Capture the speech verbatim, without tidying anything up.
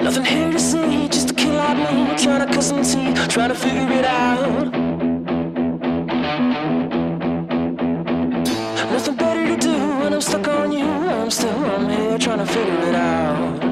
Nothing here to see, just a kid like me, trying to cut some teeth, trying to figure it out. Nothing better to do when I'm stuck on you. I'm still, I'm here trying to figure it out.